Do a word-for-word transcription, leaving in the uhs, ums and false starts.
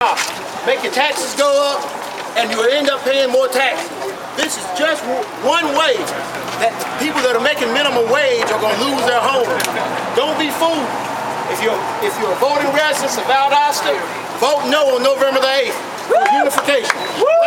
Make your taxes go up, and you'll end up paying more taxes. This is just one way that people that are making minimum wage are going to lose their homes. Don't be fooled. If you're if you're a voting resident of Valdosta, vote no on November the eighth for unification.